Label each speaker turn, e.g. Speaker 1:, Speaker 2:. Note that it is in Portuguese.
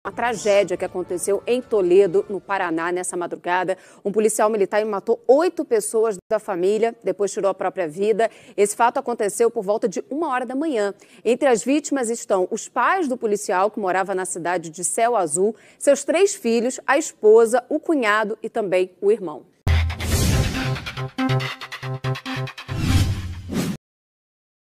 Speaker 1: Uma tragédia que aconteceu em Toledo, no Paraná, nessa madrugada. Um policial militar matou 8 pessoas da família, depois tirou a própria vida. Esse fato aconteceu por volta de 1h da manhã. Entre as vítimas estão os pais do policial, que morava na cidade de Céu Azul, seus 3 filhos, a esposa, o cunhado e também o irmão.